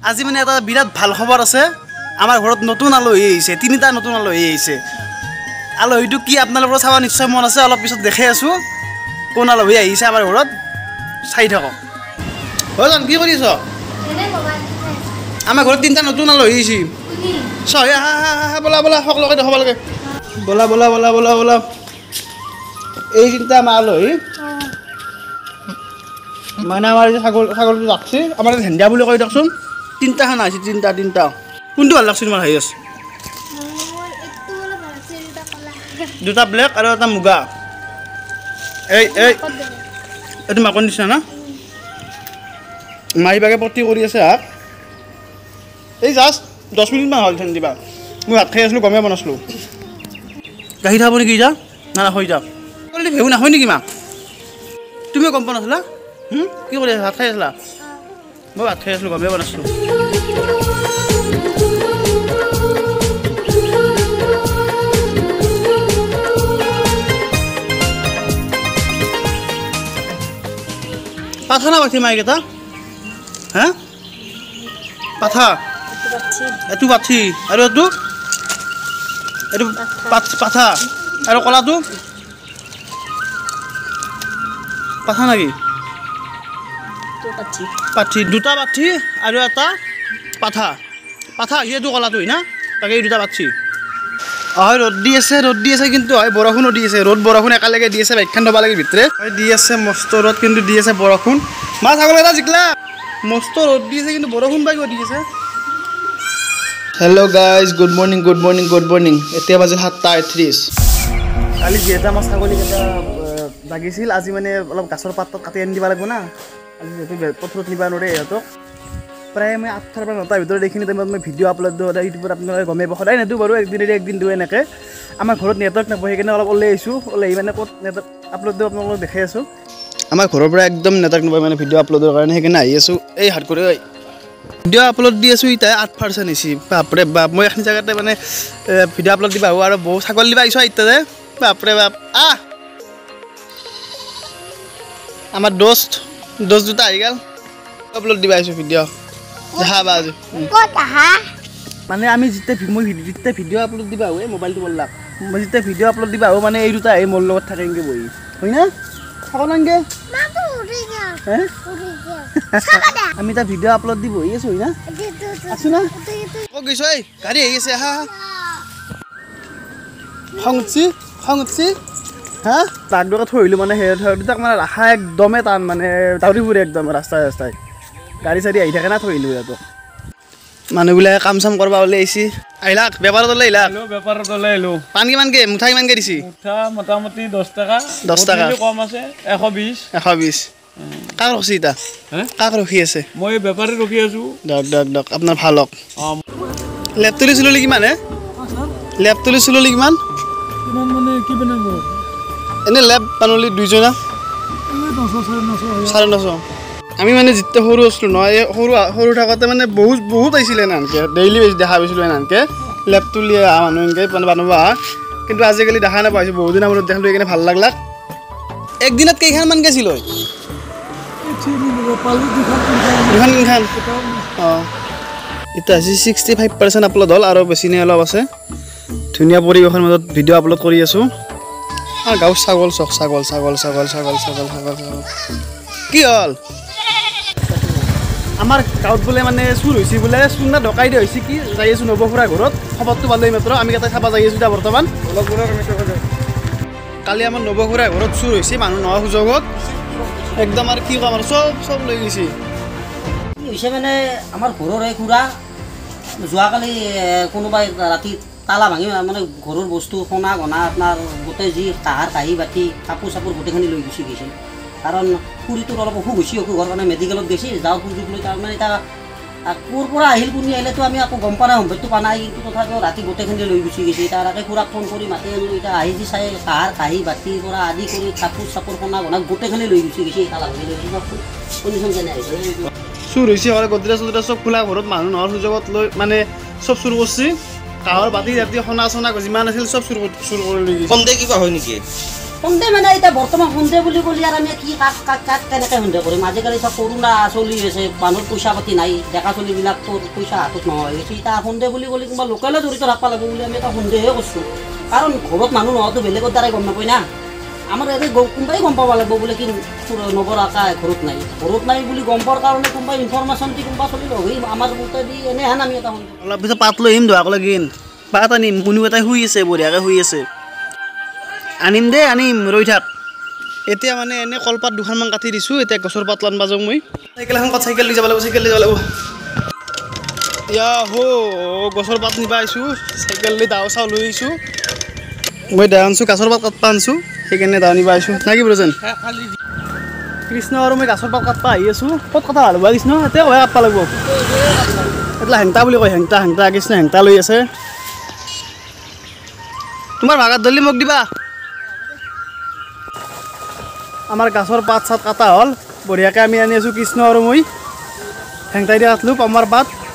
আজি মানে এটা বিৰাট ভাল খবৰ আছে আমাৰ ঘৰত নতুন আলহী আহিছে তিনিটা নতুন আলহী আহিছে আলহীটো কি আপোনালোকৰ চাব নিশ্চয় মন আছে অলপ পিছত দেখাই আছো কোন আলহী আহিছে আমাৰ ঘৰত চাই থাকক হজন কি কৰিছ আমাৰ ঘৰত তিনিটা নতুন আলহী আহিছে চয় বলা বলা হক লগে দেখাব লাগে বলা বলা বলা বলা বলা এই তিনিটা আমাৰ আলহী মানে আমাৰ ছাগলটো ৰাখছি আমাৰ হেন্দিয়া বুলি কৈ দিয়কচোন তিনিটা খানা আছে তিনিটা কোনটো ভাল লাগছে তোমাৰ হাই আছে দুটা ব্লেক আৰু এটা মুগা এইটো মাকৰ নিচিনা না মাৰিবাকে পতি কৰি আছে হাক এই জাষ্ট 10 মিনিটমান হ'ল থেন দিবা মই ভাত খাই আছিলোঁ গমেই বনাইছিলোঁ গাখীৰ খাব নেকি যা না হৈ যা অলৰেডি ভেহু নাখায় নেকি মা তুমিও গম পোৱা নাছিলা কি কৰি আছা ভাত খাই আছিলা মই ভাত খাই আছিলোঁ গমেই বনাইছিলোঁ পাঠা না পাঠি মাইকেইটা হা পাঠা এইটো পাঠি আৰু এইটো পাঠা আৰু কলাটো পাঠা নেকি পাঠি দুটা পাঠি আৰু এটা পাঠা সেইটো কলাটো না তাকে এই দুটা পাঠি হয় ৰ'দ দি আছে কিন্তু হয় বৰষুণো দি আছে ৰ'দ বৰষুণ একেলগে দি আছে বাইকখন ধোবা লাগে ভিতৰে হয় দি আছে মস্ত ৰ'দ কিন্তু দি আছে বৰষুণ মা ছাগল এটা জিকলা মস্ত ৰ'দ দি আছে কিন্তু বৰষুণ বাই দি আছে হেল্ল' গাইজ গুড মৰ্ণিং এতিয়া বাজে 7:38 কালি যিহেতু আমাৰ ছাগলীকেইটা লাগিছিল আজি মানে অলপ গাছৰ পাতত কাটি আনি দিব লাগিব না আজি যিহেতু পথাৰত নিব নোৱাৰে সিহঁতক প্ৰায় মই 8টাৰ পৰা 9টাৰ ভিতৰত এইখিনি টাইমত মই ভিডিঅ' আপলোড দিওঁ ইউটিউবত আপোনালোকে গমেই পাব সদায় নেদোঁ বাৰু একদিন দিওঁ এনেকৈ আমাৰ ঘৰত নেটৱৰ্ক নাপায় সেইকাৰণে অলপ ওলাই আহিছোঁ ওলাই মানে ক'ত নেটৱৰ্ক আপলোড দিওঁ আপোনালোকক দেখাই আছোঁ আমাৰ ঘৰৰ পৰা একদম নেটৱৰ্ক নাপায় মানে ভিডিঅ' আপলোডৰ কাৰণে সেইকাৰণে আহি আছোঁ এই হাত কৰি ভিডিঅ' আপলোড দি আছোঁ এতিয়া 8% হৈছে বাপৰে বাপ মই এইখিনি জেগাতে মানে ভিডিঅ' আপলোড দিবা আহোঁ আৰু বহু ছাগল দিবা আহিছোঁ ইত্যাদি বাপৰে বাপ আমাৰ দোস্ত দুটা আহি গ'ল আপলোড দিবা আহিছোঁ ভিডিঅ' দেখা বা আজি মানে আমি যেতিয়া ভিডিঅ' আপলোড দিবা আহোঁ এই মোবাইলটো বললাক মই যেতিয়া ভিডিঅ' আপলোড দিবা আহোঁ মানে এই দুটা আহি মোৰ লগত থাকে এনেকৈ বহি হয় না থাকক এনেকৈ আমি এটা ভিডিঅ' আপলোড দি বহি আছোঁ হয় না আছোঁ না ক'ত গৈছ এই গাড়ী আহি আছে খং উঠছি হা তাকদকে থৈ আহিলোঁ মানে সেই দুটাক মানে ৰাখা একদমেই টান মানে দাউৰি ফুৰে একদম ৰাস্তাই গাড়ী চাড়ী আহি থাকে না থৈ আহিলোঁ সিহঁতক মানুহবিলাকে কাম চাম কৰিব ওলাই আহিছে আহিলাক বেপাৰত ওলাই আহিলোঁ পাণ কিমানকৈ মুঠা কিমানকৈ দিছে মোটামুটি 10 টাকা কম আছে 120 কাক ৰখি এতিয়া কাক ৰখি আছে মই বেপাৰী ৰখি আছোঁ দক আপোনাৰ ভাল হওক লেপ তুলিছিলোঁ কিমান লেপ তুলিছিলোঁ কিমান মানে কি বনাব এনে লেপ বানলি দুইজনা 950 আমি মানে যেতিয়া সৰু আছিলোঁ নহয় সৰু থাকোঁতে মানে বহুত আহিছিলে এনেকৈ ডেইলি দেখা পাইছিলোঁ এনেকৈ লেপ তুলি অহা মানুহ এনেকৈ বানব অহা কিন্তু আজিকালি দেখা নাপাইছোঁ বহুত দিনৰ মূৰত দেখিলোঁ সেইকাৰণে ভাল লাগলাক একদিনত কেইখনমান গেছিল দুখন অঁ এতিয়া আজি 65% আপলোড হ'ল আৰু বেছি নাই অলপ আছে ধুনীয়া পৰিৱেশৰ মাজত ভিডিঅ' আপলোড কৰি আছোঁ আৰু গাঁৱৰ ছাগল কি হ'ল আমাৰ গাঁৱত বোলে মানে চুৰ হৈছে বোলে চুৰ না ডকাইত হৈছে কি যাই আছোঁ নৱখুৰা ঘৰত খবৰটো পালেই মাত্ৰ আমি এটা চাব যাই আছোঁ এতিয়া বৰ্তমান কালি আমাৰ নৱখুৰা ঘৰত চুৰ হৈছে মানুহ নোহোৱা সুযোগত একদম আৰু কি ক'ম আৰু চব লৈ গৈছে কি হৈছে মানে আমাৰ ঘৰৰে খুৰা যোৱাকালি কোনোবাই ৰাতি তালা ভাঙি মানে ঘৰৰ বস্তু সোণা গনা আপোনাৰ গোটেই যি কাঁহী বাতি কাপোৰ চাপোৰ গোটেইখিনি লৈ গুচি গৈছিল কাৰণ খুৰীটোৰ অলপ অসুখ হৈছে অসুখৰ কাৰণে মেডিকেলত গৈছে যাওঁ সুযোগ লৈ তাৰমানে এতিয়া ক'ৰ পৰা আহিল কোনে আহিলেতো আমি আকৌ গম পোৱা নাই সম্পত্তিটো পোৱা নাই কিন্তু তথাপিও ৰাতি গোটেইখিনি লৈ গুচি গৈছে এতিয়া তাকে খুৰাক ফোন কৰি মাতি আনিলোঁ এতিয়া আহি যি চাই কাঁহী বাতিৰ পৰা আদি কৰি কাপোৰ চাপোৰ সোণা গনা গোটেইখিনি লৈ গুচি গৈছে তালা ভাঙি লৈ গৈছে কণ্ডিশ্যন কেনে আহিছে চুৰ হৈছে গদ্ৰেজ চব খোলা ঘৰত মানুহ নোহোৱাৰ সুযোগত লৈ মানে চব চুৰ কৰিছে কাঁহৰ বাতি ৰাতি সোণা চোনা যিমান আছিল চব চুৰ কৰি লৈ গৈছে সন্দেহ কিবা হয় নেকি সন্দেহ মানে এতিয়া বৰ্তমান সন্দেহ বুলি ক'লে আৰু আমি কি কাক কেনেকৈ সন্দেহ কৰিম আজিকালি চব কৰোণা চলি আছে মানুহৰ পইচা পাতি নাই ডেকা চলিবিলাক তোৰ পইচা হাতত নহয় এতিয়া সন্দেহ বুলি ক'লে কোনোবা লোকেলে জড়িত থাকিব লাগিব বুলি আমি এটা সন্দেহে কৰিছোঁ কাৰণ ঘৰত মানুহ নোহোৱাটো বেলেগৰ দ্বাৰাই গম নাপায় না আমাৰ এনে কোনোবাই গম পাব লাগিব বোলে কি নবৰ আকা ঘৰত নাই বুলি গম পোৱাৰ কাৰণে কোনোবাই ইনফৰমেশ্যন দি কোনোবা চলি লগ আমাৰ মতে দি এনেহেন আমি এটা সন্দেহ অলপ পিছত পাত লৈ আহিম ধোৱাক লাগিন পাত আনিম মুনু এটাই শুই আছে বঢ়িয়াকৈ শুই আছে আনিম দে আনিম ৰৈ থাক এতিয়া মানে এনে কলপাত দুখনমান কাটি দিছোঁ এতিয়া গছৰ পাত লান বাজং মই চাইকেল এখন ক'ত চাইকেল লৈ যাব লাগিব ইয়া হো গছৰ পাত নিবা আহিছোঁ চাইকেল লৈ দাও চাও লৈ আহিছোঁ মই দাও আনিছোঁ গছৰ পাত কাটবা আনিছোঁ সেইকাৰণে দাও নিবা আহিছোঁ না কি ব্ৰজন কৃষ্ণ আৰু মই গছৰ পাত কাটবা আহি আছোঁ ক'ত কথা ভাল হ'ব কৃষ্ণ এতিয়া কয় কাটবা লাগিব এইবিলাক হেংটা বুলি কয় হেংটা কৃষ্ণ হেংটা লৈ আছে তোমাৰ ভাগাত ধৰিলে মোক দিবা আমাৰ গাছৰ পাত চাত কাটা হ'ল বঢ়িয়াকৈ আমি আনি আছোঁ কৃষ্ণ আৰু মই হেংটাই দিয়া কাটলোঁ পামাৰ পাত